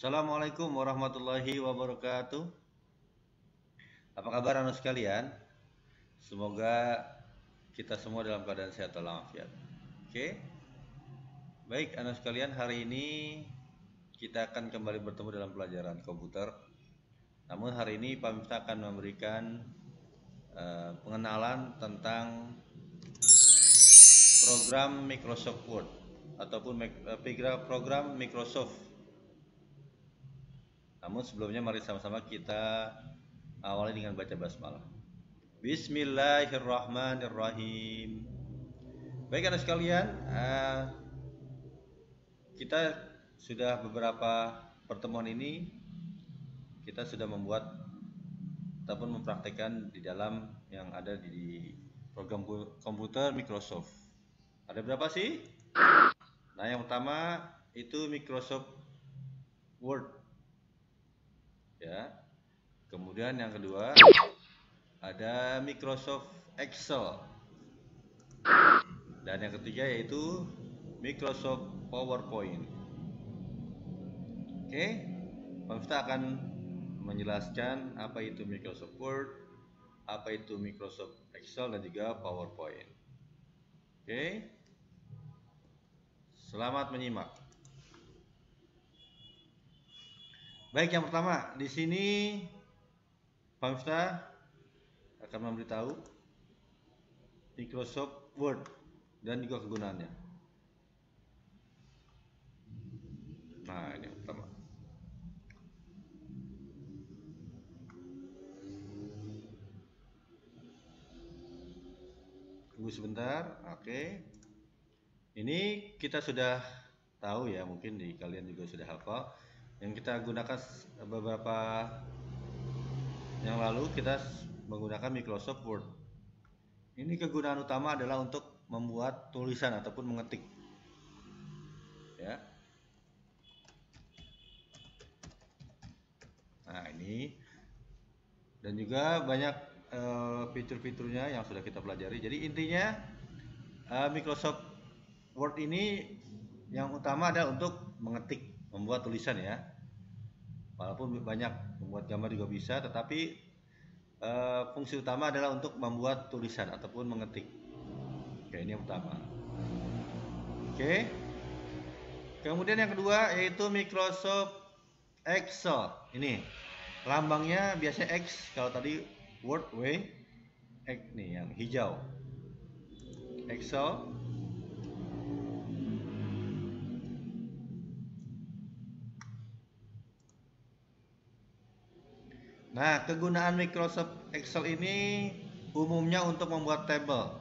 Assalamualaikum warahmatullahi wabarakatuh. Apa kabar anak sekalian? Semoga kita semua dalam keadaan sehat walafiat. Oke. Baik anak sekalian, hari ini kita akan kembali bertemu dalam pelajaran komputer. Namun hari ini Pak Miftah akan memberikan pengenalan tentang program Microsoft Word ataupun program Microsoft. Namun sebelumnya mari sama-sama kita awali dengan baca basmalah. Bismillahirrahmanirrahim. Baik anak sekalian, kita sudah beberapa pertemuan ini kita sudah membuat ataupun mempraktekkan di dalam yang ada di program komputer Microsoft. Ada berapa sih? Nah, yang pertama itu Microsoft Word. Ya. Kemudian yang kedua ada Microsoft Excel. Dan yang ketiga yaitu Microsoft PowerPoint. Oke, Pak Miftah akan menjelaskan apa itu Microsoft Word, apa itu Microsoft Excel dan juga PowerPoint. Oke, selamat menyimak. Baik, yang pertama di sini Pak Miftah akan memberitahu Microsoft Word dan juga kegunaannya. Nah, ini yang pertama. Tunggu sebentar. Oke. Ini kita sudah tahu ya, mungkin di kalian juga sudah hafal. Yang kita gunakan beberapa yang lalu kita menggunakan Microsoft Word. Ini kegunaan utama adalah untuk membuat tulisan ataupun mengetik. Ya. Nah, ini dan juga banyak fitur-fiturnya yang sudah kita pelajari. Jadi intinya Microsoft Word ini yang utama adalah untuk mengetik, membuat tulisan ya. Walaupun banyak membuat gambar juga bisa, tetapi fungsi utama adalah untuk membuat tulisan ataupun mengetik. Oke, ini yang utama. Oke. Kemudian yang kedua yaitu Microsoft Excel. Ini lambangnya biasanya X, kalau tadi Word W, X nih yang hijau. Excel. Nah, kegunaan Microsoft Excel ini umumnya untuk membuat tabel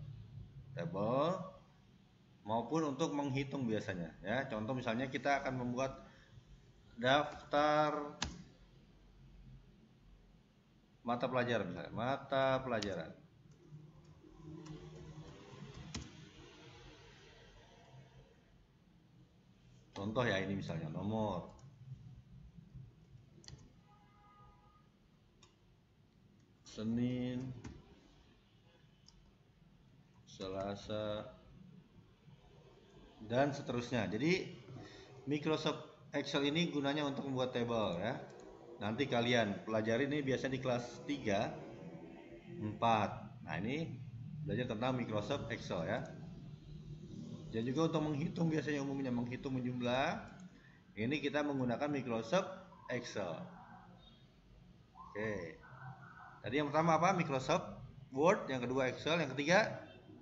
maupun untuk menghitung biasanya ya. Contoh misalnya kita akan membuat daftar mata pelajaran misalnya, mata pelajaran. Contoh ya, ini misalnya nomor Senin, Selasa, dan seterusnya. Jadi Microsoft Excel ini gunanya untuk membuat tabel ya. Nanti kalian pelajari ini biasanya di kelas 3, 4. Nah, ini belajar tentang Microsoft Excel ya. Dan juga untuk menghitung, biasanya umumnya menghitung menjumlah. Ini kita menggunakan Microsoft Excel. Oke. Tadi yang pertama apa? Microsoft Word, yang kedua Excel, yang ketiga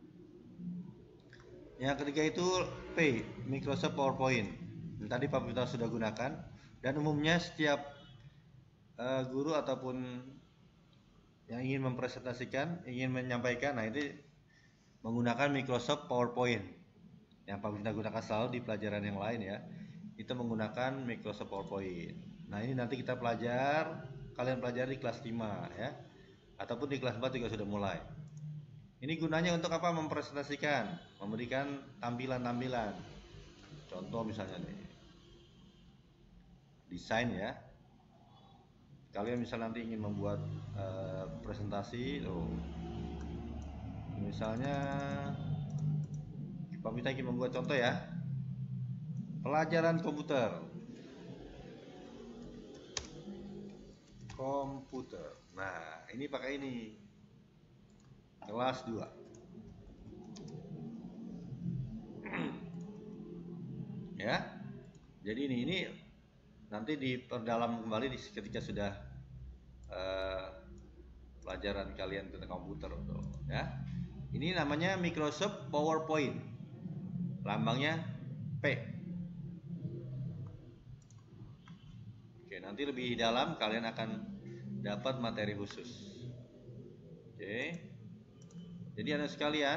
itu Microsoft PowerPoint. Yang tadi Pak Miftah sudah gunakan, dan umumnya setiap guru ataupun yang ingin mempresentasikan, ingin menyampaikan, nah ini menggunakan Microsoft PowerPoint. Yang Pak Miftah gunakan selalu di pelajaran yang lain ya, itu menggunakan Microsoft PowerPoint. Nah, ini nanti kita kalian pelajari di kelas 5 ya, ataupun di kelas 4 juga sudah mulai. Ini gunanya untuk apa? Mempresentasikan, memberikan tampilan-tampilan. Contoh misalnya nih, desain ya. Kalian misalnya nanti ingin membuat presentasi, misalnya Pak Mita ingin membuat contoh ya, pelajaran komputer. komputer. Nah, ini pakai ini. Kelas 2. Ya. Jadi ini nanti diperdalam kembali ketika sudah pelajaran kalian tentang komputer, ya. Ini namanya Microsoft PowerPoint. Lambangnya P. Oke, nanti lebih dalam kalian akan dapat materi khusus. Oke. Jadi anak sekalian,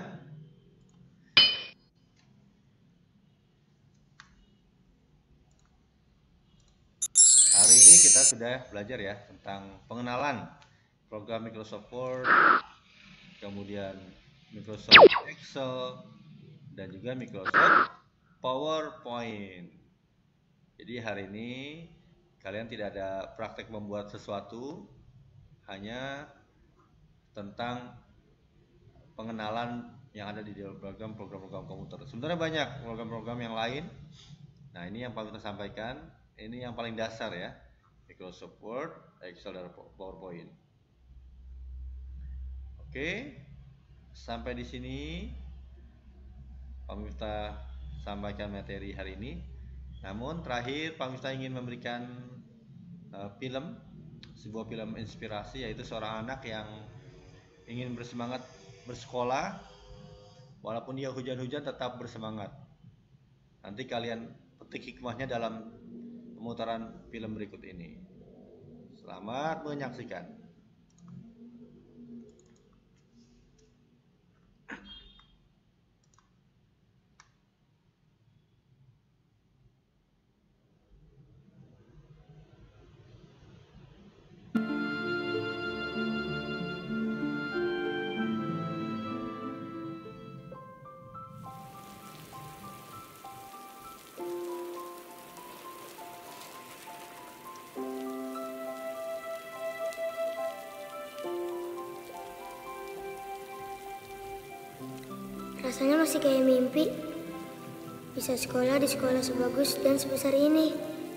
hari ini kita sudah belajar ya tentang pengenalan program Microsoft Word, kemudian Microsoft Excel, dan juga Microsoft PowerPoint. Jadi hari ini kalian tidak ada praktek membuat sesuatu, hanya tentang pengenalan yang ada di dalam program-program komputer. Sebenarnya banyak program-program yang lain. Nah, ini yang paling kita sampaikan. Ini yang paling dasar ya, Microsoft Word, Excel, dan PowerPoint. Oke, sampai di sini Pak Miftah sampaikan materi hari ini. Namun terakhir Pak Miftah ingin memberikan sebuah film inspirasi, yaitu seorang anak yang ingin bersemangat bersekolah walaupun dia hujan-hujan tetap bersemangat. Nanti kalian petik hikmahnya dalam pemutaran film berikut ini. Selamat menyaksikan. Rasanya masih kayak mimpi. Bisa sekolah di sekolah sebagus dan sebesar ini.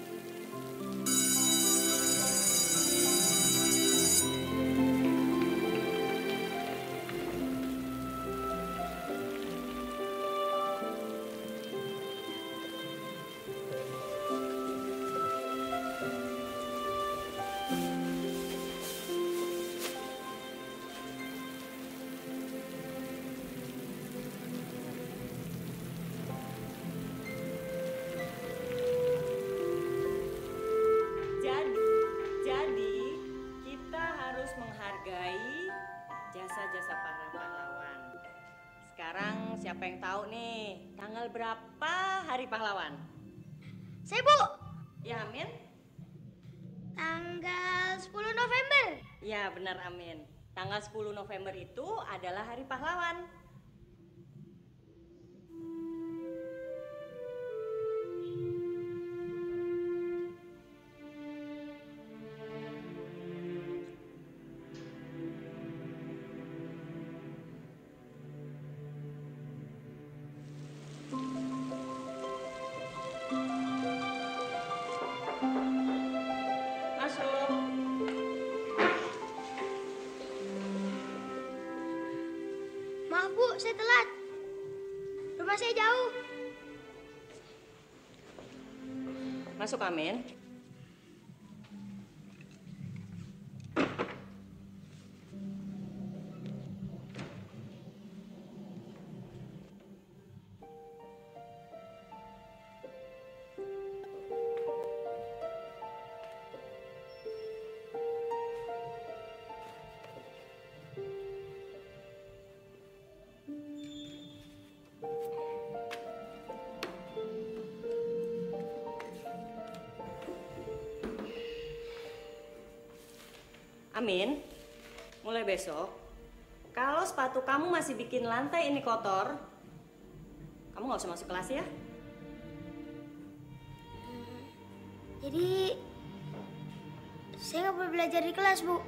Jasa-jasa para pahlawan. Sekarang siapa yang tahu nih tanggal berapa Hari Pahlawan? Saya, Bu. Ya, Amin. Tanggal 10 November. Ya, benar, Amin. Tanggal 10 November itu adalah Hari Pahlawan. Maaf, Bu, saya telat. Rumah saya jauh. Masuk, Amin. Amin, mulai besok, kalau sepatu kamu masih bikin lantai ini kotor, kamu nggak usah masuk kelas ya. Jadi, saya nggak boleh belajar di kelas, Bu.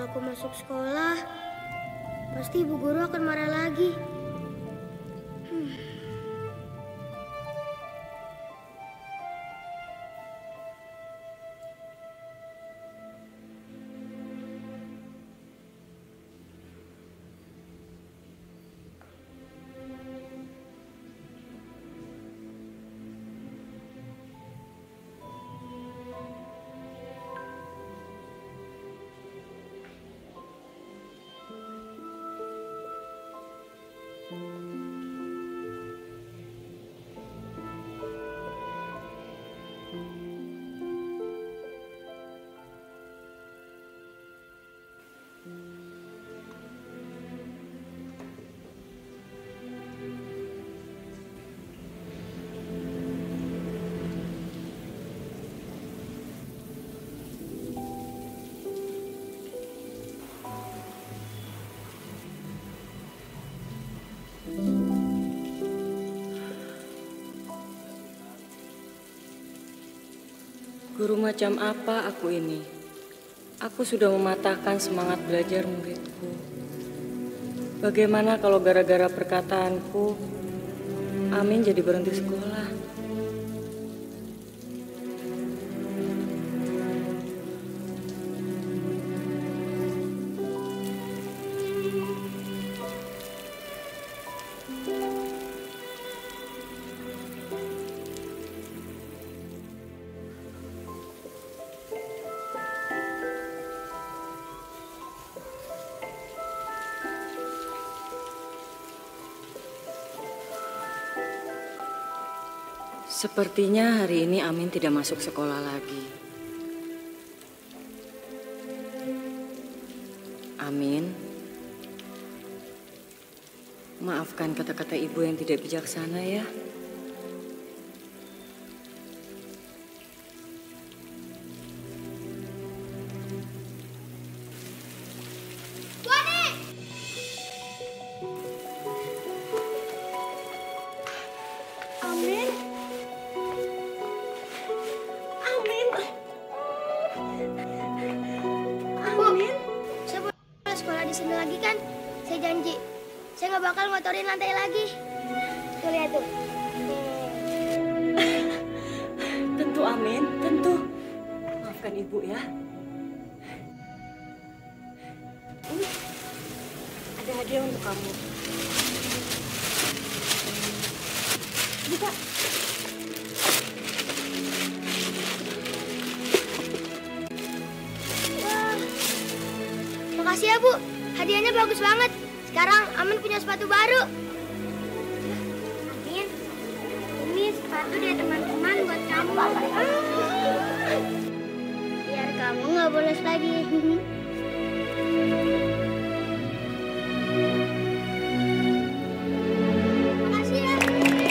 aku masuk sekolah, pasti ibu guru akan marah lagi. Guru macam apa aku ini? Aku sudah mematahkan semangat belajar muridku. Bagaimana kalau gara-gara perkataanku, Amin jadi berhenti sekolah? Sepertinya hari ini Amin tidak masuk sekolah lagi. Amin, maafkan kata-kata ibu yang tidak bijaksana ya. Amin. Saya boleh sekolah di sini lagi kan? Saya janji. Saya nggak bakal ngotorin lantai lagi. Tuh lihat tuh. Tentu Amin, tentu. Maafkan ibu ya. Ini ada hadiah untuk kamu. Buka. Wah, makasih ya Bu. Hadiahnya bagus banget. Sekarang Amin punya sepatu baru. Amin, ini sepatu dari teman-teman buat kamu. Biar kamu nggak bolos lagi. Makasih ya.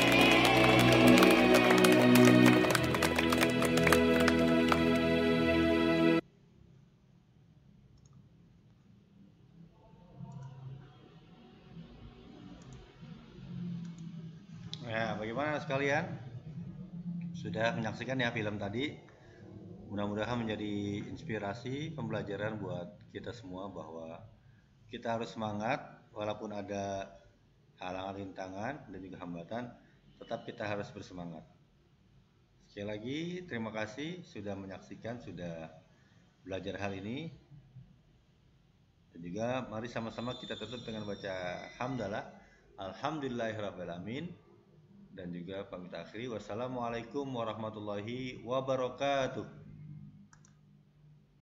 Nah, bagaimana sekalian? Sudah menyaksikan ya film tadi? Mudah-mudahan menjadi inspirasi pembelajaran buat kita semua bahwa kita harus semangat walaupun ada halangan rintangan dan juga hambatan, tetap kita harus bersemangat. Sekali lagi terima kasih sudah menyaksikan, sudah belajar hal ini. Dan juga mari sama-sama kita tutup dengan baca hamdalah. Alhamdulillahirrabbilalamin. Dan juga pamit akhiri. Wassalamualaikum warahmatullahi wabarakatuh.